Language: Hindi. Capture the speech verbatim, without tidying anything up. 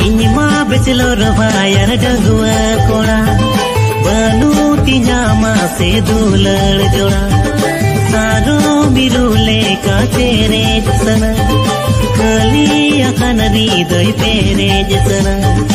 इनमा बेचलो रवायर डगुआ कोड़ा बनू तिजामा से दुलड़ जोड़ा सारो बिरुले का तेरे जसना कली अखन री दई पेरे जसना